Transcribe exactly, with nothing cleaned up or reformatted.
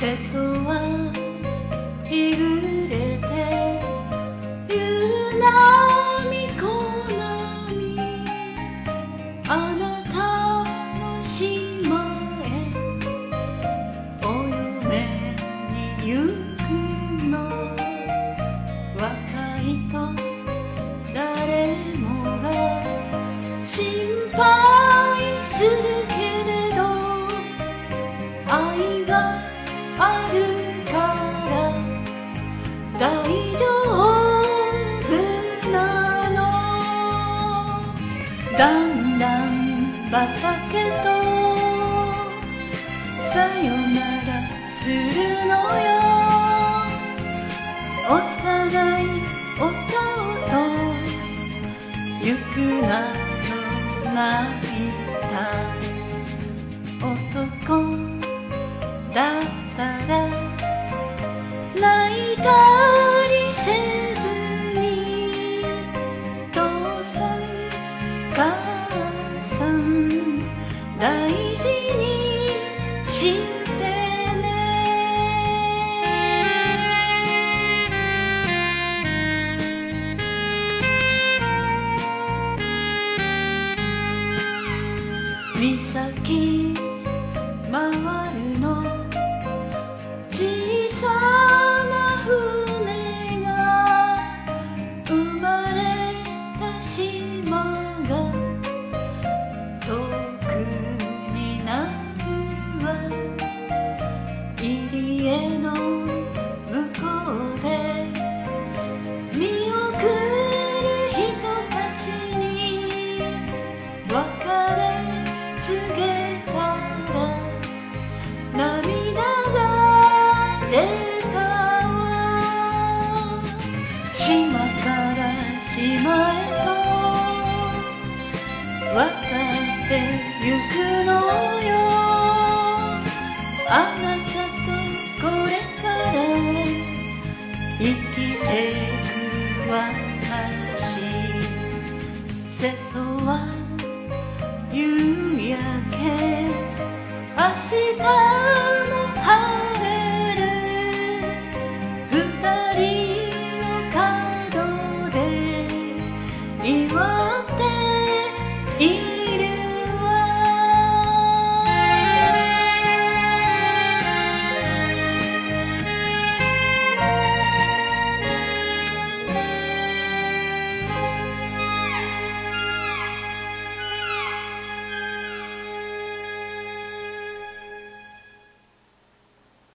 瀬戸は日暮れて夕波小波あなたの島へお嫁に行くの若いと誰もが心配するけれど愛があるから大丈夫なの。だんだん畑とさよならするのよ。幼い弟行くなと泣いた男だったら泣いたりせずに父さん母さん大事にしてね。岬回るの小さな船が生まれた島が遠くになるわ。入り江の向こうで見送る人たちに別れ告げたら涙が出たわ。島から島へと渡ってゆくのよ。あなたとこれから生きてく私。瀬戸は夕焼け明日